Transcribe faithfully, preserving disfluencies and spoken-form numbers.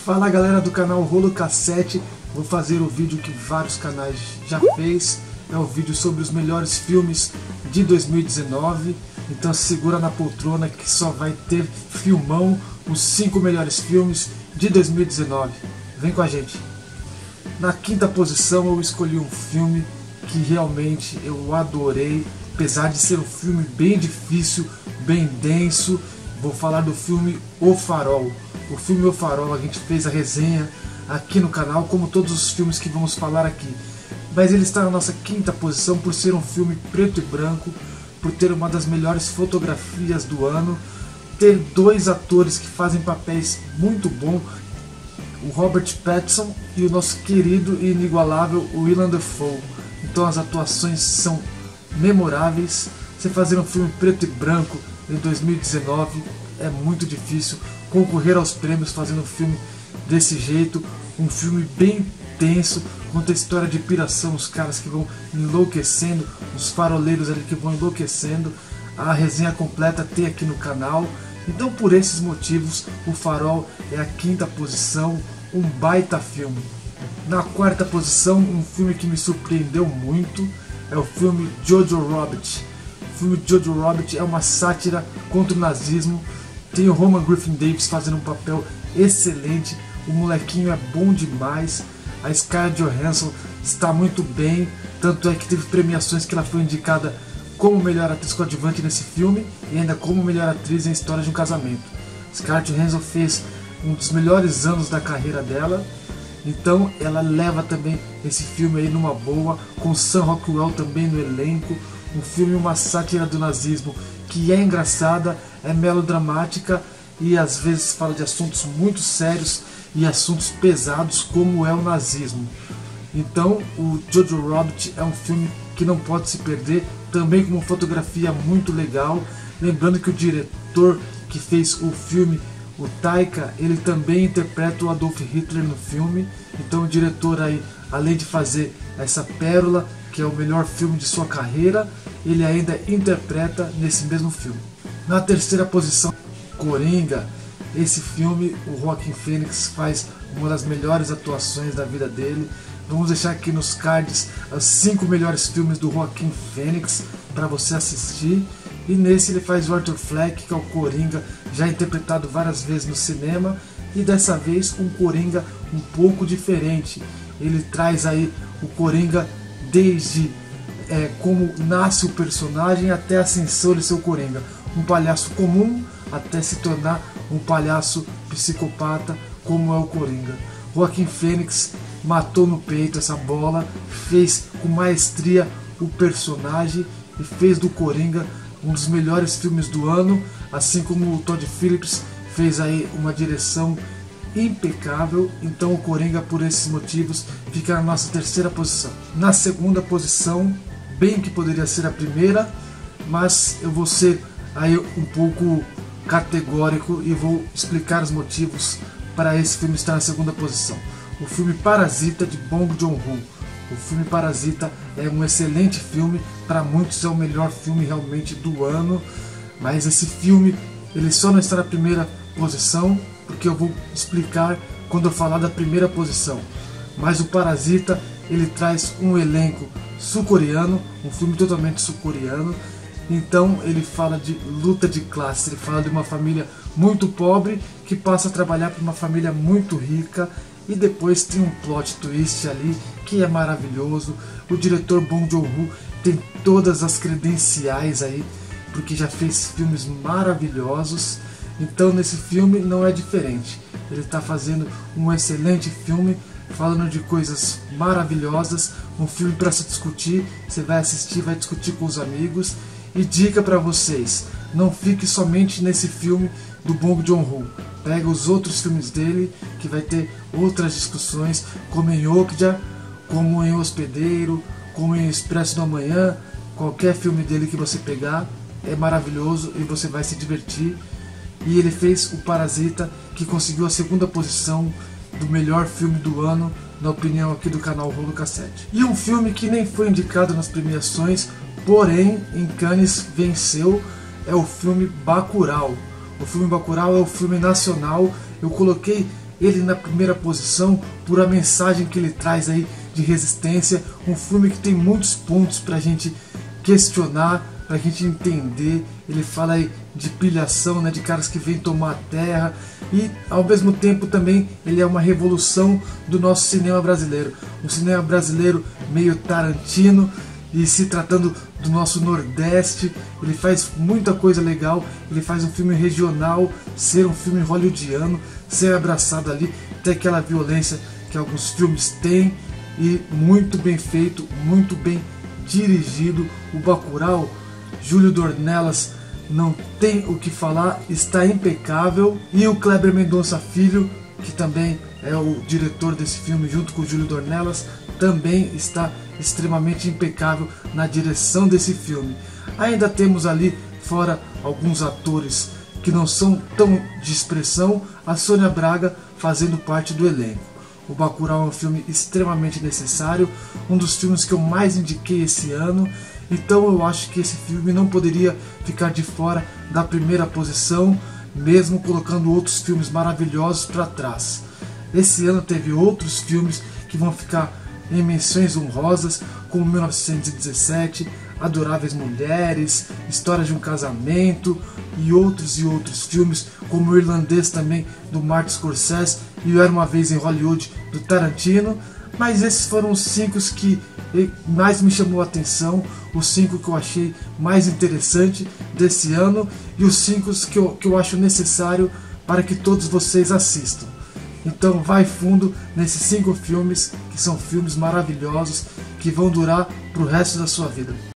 Fala galera do canal Rolo Cassete, vou fazer o vídeo que vários canais já fez. É o vídeo sobre os melhores filmes de dois mil e dezenove. Então segura na poltrona que só vai ter filmão, os cinco melhores filmes de dois mil e dezenove. Vem com a gente. Na quinta posição eu escolhi um filme que realmente eu adorei, apesar de ser um filme bem difícil, bem denso. Vou falar do filme O Farol. O filme O Farol, a gente fez a resenha aqui no canal, como todos os filmes que vamos falar aqui. Mas ele está na nossa quinta posição por ser um filme preto e branco, por ter uma das melhores fotografias do ano, ter dois atores que fazem papéis muito bons, o Robert Pattinson e o nosso querido e inigualável Willem Dafoe. Então as atuações são memoráveis. Você fazer um filme preto e branco em dois mil e dezenove é muito difícil, concorrer aos prêmios fazendo um filme desse jeito, um filme bem tenso, conta a história de piração, os caras que vão enlouquecendo, os faroleiros ali que vão enlouquecendo. A resenha completa tem aqui no canal. Então por esses motivos O Farol é a quinta posição, um baita filme. Na quarta posição, um filme que me surpreendeu muito é o filme Jojo Rabbit. O filme Jojo Rabbit é uma sátira contra o nazismo. Tem o Roman Griffin Davis fazendo um papel excelente. O molequinho é bom demais. A Scarlett Johansson está muito bem. Tanto é que teve premiações que ela foi indicada como melhor atriz coadjuvante nesse filme e ainda como melhor atriz em História de um Casamento. Scarlett Johansson fez um dos melhores anos da carreira dela. Então ela leva também esse filme aí numa boa, com Sam Rockwell também no elenco. Um filme, uma sátira do nazismo que é engraçada, é melodramática e às vezes fala de assuntos muito sérios e assuntos pesados como é o nazismo. Então o Jojo Rabbit é um filme que não pode se perder, também com uma fotografia muito legal. Lembrando que o diretor que fez o filme, o Taika, ele também interpreta o Adolf Hitler no filme. Então o diretor aí, além de fazer essa pérola, que é o melhor filme de sua carreira, ele ainda interpreta nesse mesmo filme. Na terceira posição, Coringa. Esse filme, o Joaquin Phoenix faz uma das melhores atuações da vida dele. Vamos deixar aqui nos cards os cinco melhores filmes do Joaquin Phoenix para você assistir. E nesse ele faz o Arthur Fleck, que é o Coringa, já interpretado várias vezes no cinema. E dessa vez um Coringa um pouco diferente. Ele traz aí o Coringa desde é, como nasce o personagem até a ascensão de seu Coringa. Um palhaço comum até se tornar um palhaço psicopata como é o Coringa. Joaquin Phoenix matou no peito essa bola, fez com maestria o personagem e fez do Coringa um dos melhores filmes do ano, assim como o Todd Phillips fez aí uma direção impecável. Então o Coringa, por esses motivos, fica na nossa terceira posição. Na segunda posição, bem que poderia ser a primeira, mas eu vou ser aí um pouco categórico e vou explicar os motivos para esse filme estar na segunda posição. O filme Parasita, de Bong Joon-ho. O filme Parasita é um excelente filme, para muitos é o melhor filme realmente do ano, mas esse filme ele só não está na primeira posição porque eu vou explicar quando eu falar da primeira posição. Mas o Parasita, ele traz um elenco sul-coreano, um filme totalmente sul-coreano. Então ele fala de luta de classe, ele fala de uma família muito pobre que passa a trabalhar para uma família muito rica. E depois tem um plot twist ali que é maravilhoso. O diretor Bong Joon-ho tem todas as credenciais aí, porque já fez filmes maravilhosos. Então nesse filme não é diferente. Ele está fazendo um excelente filme, falando de coisas maravilhosas. Um filme para se discutir, você vai assistir, vai discutir com os amigos. E dica para vocês, não fique somente nesse filme do Bong Joon-ho. Pega os outros filmes dele, que vai ter outras discussões, como em Okja, como em Hospedeiro, como em Expresso do Amanhã. Qualquer filme dele que você pegar é maravilhoso e você vai se divertir. E ele fez o Parasita, que conseguiu a segunda posição do melhor filme do ano, na opinião aqui do canal Rolo Cassete. E um filme que nem foi indicado nas premiações, porém em Cannes venceu, é o filme Bacurau. O filme Bacurau é o filme nacional. Eu coloquei ele na primeira posição por a mensagem que ele traz aí de resistência, um filme que tem muitos pontos para a gente questionar, para a gente entender. Ele fala aí de pilhação, né, de caras que vêm tomar a terra, e ao mesmo tempo também ele é uma revolução do nosso cinema brasileiro, um cinema brasileiro meio Tarantino, e se tratando do nosso Nordeste, ele faz muita coisa legal. Ele faz um filme regional ser um filme hollywoodiano, ser abraçado ali, ter aquela violência que alguns filmes têm, e muito bem feito, muito bem dirigido. O Bacurau, Júlio Dornelas, não tem o que falar, está impecável. E o Kleber Mendonça Filho, que também é o diretor desse filme junto com o Júlio Dornelas, também está extremamente impecável na direção desse filme. Ainda temos ali fora alguns atores que não são tão de expressão, a Sônia Braga fazendo parte do elenco. O Bacurau é um filme extremamente necessário, um dos filmes que eu mais indiquei esse ano, então eu acho que esse filme não poderia ficar de fora da primeira posição, mesmo colocando outros filmes maravilhosos para trás. Esse ano teve outros filmes que vão ficar em menções honrosas, como mil novecentos e dezessete, Adoráveis Mulheres, História de um Casamento e outros e outros filmes, como o Irlandês também, do Martin Scorsese, e o Era Uma Vez em Hollywood, do Tarantino. Mas esses foram os cinco que mais me chamou a atenção, os cinco que eu achei mais interessante desse ano, e os cinco que eu, que eu acho necessário para que todos vocês assistam. Então vai fundo nesses cinco filmes, que são filmes maravilhosos, que vão durar para o resto da sua vida.